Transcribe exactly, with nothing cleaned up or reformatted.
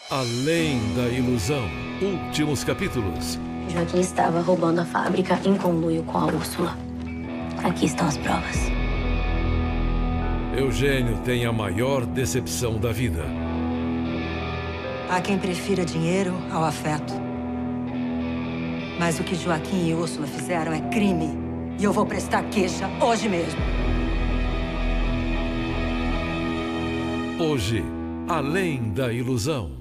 Além da ilusão. Últimos capítulos. Joaquim estava roubando a fábrica em conluio com a Úrsula. Aqui estão as provas. Eugênio tem a maior decepção da vida. Há quem prefira dinheiro ao afeto. Mas o que Joaquim e Úrsula fizeram é crime. E eu vou prestar queixa hoje mesmo. Hoje, Além da ilusão.